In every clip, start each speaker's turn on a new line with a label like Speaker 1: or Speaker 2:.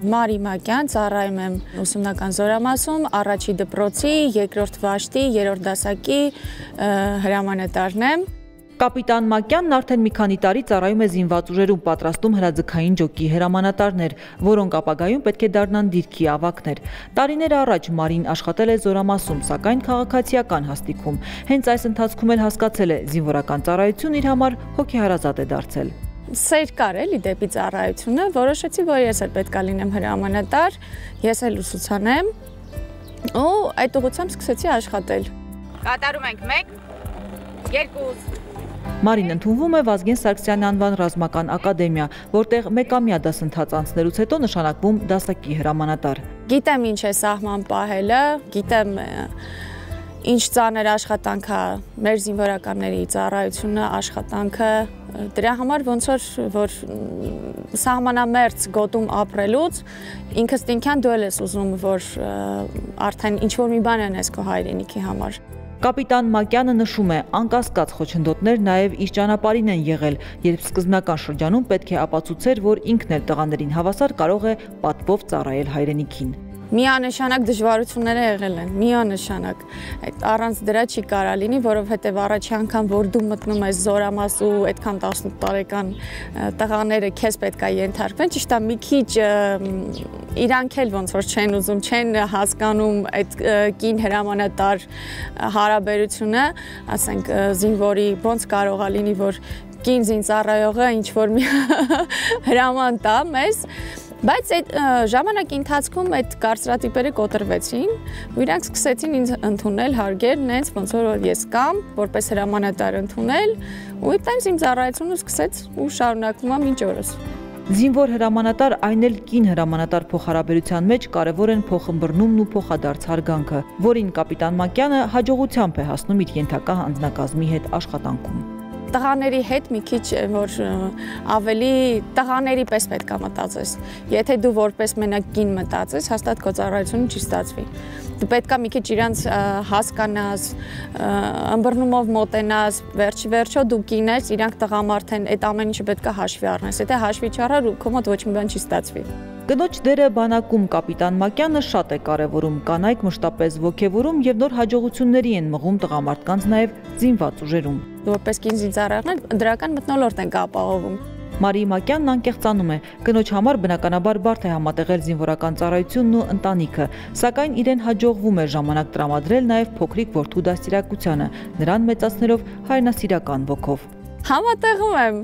Speaker 1: Մարի Մակյան, ծառայում եմ ուսումնական զորամասում, առաջի դպրոցի, երկրորդ վաշտի, երրորդ դասակի հրամանատարն եմ։
Speaker 2: Կապիտան Մակյանն արդեն մի քանի տարի ծառայում է զինված ուժերում, պատրաստում հրաձգային ջոկի հրամանատարներ, որոնք ապագայում պետք է դառնան դիրքի ավագներ։ Տարիներ առաջ Մարին աշխատել է զորամասում, սակայն քաղաքացիական հաստիքում։ Հենց այս ընթացքում էլ հասկացել է, զինվորական ծառայությունն իր համար հոգեհարազատ է դարձել։
Speaker 1: Սեր կար էլի դեպի ծառայությունը, որոշեցի, որ ես էլ պետք է լինեմ հրամանատար, ես էլ ուսուցանեմ, ու այդ ուղղությամբ սկսեցի աշխատել։
Speaker 3: Կատարում ենք 1, 2
Speaker 2: Մարին ընդունվում է Վազգեն Սարգսյանի անվան ռազմական ակադեմիա, որտեղ մեկամյա դասընթաց անցնելուց հետո նշանակվում դասակի հրամանատար։
Speaker 1: Գիտեմ ինչ է սահման պահելը, գիտեմ ինչ ծանր աշխատանք է մեր զինվորականների ծառայությունը, աշխատանքը, դրա համար ոնց որ սահմանամերձ գոտում ապրելուց ինքս ինքյան դու ես ուզում, որ արդեն ինչ-որ մի բան անես քո հայրենիքի համար։
Speaker 2: Կապիտան Մակյանը նշում է, անկասկած խոչընդոտներ նաև իր ճանապարհին են եղել, երբ սկզբնական շրջանում պետք է ապացուցեր, որ ինքն էլ տղաներին հավասար կարող է պատվով ծառայել հայրենիքին։
Speaker 1: Միանշանակ դժվարություններ եղել են, միանշանակ։ Առանց դրա չի կարա լինի, որովհետև առաջի անգամ, որ դու մտնում ես զորամաս ու այդքան 18 տարեկան տղաները քեզ պետք է ենթարկվեն, ճիշտ է, մի քիչ իրանք էլ ոնց որ չեն ուզում, չեն հասկանում այդ կին հրամանատար հարաբերությունը, ասենք զինվորի ոնց կարող է լինի, որ կին զինծառայողը ինչ որ մի հրաման տա մեզ։ Բայց այդ ժամանակի ընթացքում այդ կարծրատիպերը կոտրվեցին ու իրանք սկսեցին ինձ ընդունել, հարգել, նենց ոնց որ ես կամ որպես հրամանատար ընդունել ու այդտեղից իմ ծառայությունը սկսեց ու շարունակվում է մինչ օրս։
Speaker 2: Զինվոր հրամանատար, այն էլ կին հրամանատար փոխհարաբերության մեջ կարևոր են փոխըմբռնումն ու փոխադարձ հարգանքը, որին կապիտան Մակյանը հաջողությամբ է հասնում իր ենթակա անձնակազմի հետ աշխատանքում։
Speaker 1: Տղաների հետ մի քիչ որ ավելի տղաների պես պետք է մտածես։ Եթե դու որպես մենակ կին մտածես, հաստատ քո ծառայությունը չի ստացվի։ Դու պետք է մի քիչ իրանց հասկանաս, ըմբռնումով մոտենաս, վերջո դու կին ես, իրանք տղամարդ են, այդ ամեն ինչը պետք է հաշվի առնես։ Եթե հաշվի չառար, քո մոտ ոչ մի բան չի ստացվի։
Speaker 2: Կնոջ դերը բանակում կապիտան Մակյանը շատ է կարևորում, կանայք մշտապես ոգևորում եւ նոր հաջողությունների են մղում տղամարդկանց նաեւ զինված ուժերում։
Speaker 1: Որպես կին զինծառայողներ դրական մթնոլորտ են ապահովում։
Speaker 2: Մարի Մակյանն անկեղծանում է, կնոջ համար բնականաբար բարդ է համատեղել զինվորական ծառայությունն ու ընտանիքը, սակայն իրեն հաջողվում է ժամանակ տրամադրել նաեւ փոքրիկ որդու դաստիարակությանը, նրան մեծացնելով հայրենասիրական ոգով։
Speaker 1: Համատեղում եմ,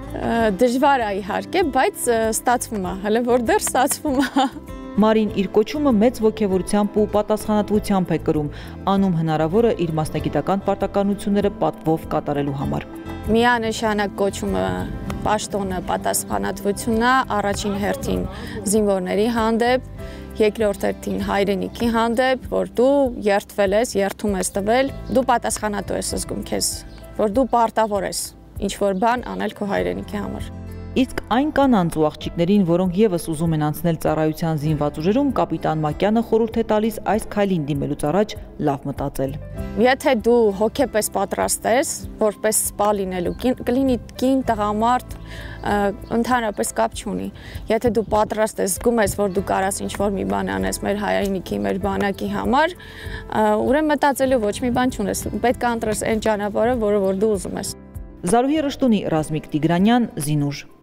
Speaker 1: դժվար է իհարկե, բայց ստացվում է, հələ որ դեռ ստացվում է։
Speaker 2: Մարին իր կոչումը մեծ ոգևորությամբ ու պատասխանատվությամբ է կրում, անում հնարավորը իր մասնագիտական պարտականությունները պատվով կատարելու համար։
Speaker 1: Միանշանակ կոչումը պաշտոնը պատասխանատվությունն է, առաջին հերթին զինվորների հանդեպ, երկրորդ հերթին հայրենիքի հանդեպ, որ դու երդվել ես, երդում ես տվել, դու պատասխանատու ես զգում քեզ, որ դու պարտավոր ես ինչ-որ բան անել քո հայրենիքի համար։
Speaker 2: Իսկ այն կանանց ու աղջիկներին, որոնք եւս ուզում են անցնել ծառայության զինված ուժերում, կապիտան Մակյանը խորհուրդ է տալիս այս քայլին դիմելուց առաջ լավ մտածել։
Speaker 1: Եթե դու հոգեպես պատրաստ ես, որպես սպա լինելու, կլինի կին տղամարդ, ընդհանրապես կապ չունի։ Եթե դու պատրաստ ես, զգում ես, որ դու կարաս ինչ-որ մի բան անես մեր հայրենիքի, մեր բանակի համար, ուրեմն մտածելու ոչ մի բան չունես։ Պետք է ընտրես այն ճանապարհը, որը որ դու ուզում ես։
Speaker 2: Զարուհի Ռշտունի, Ռազմիկ Տիգրանյան, Զինուժ։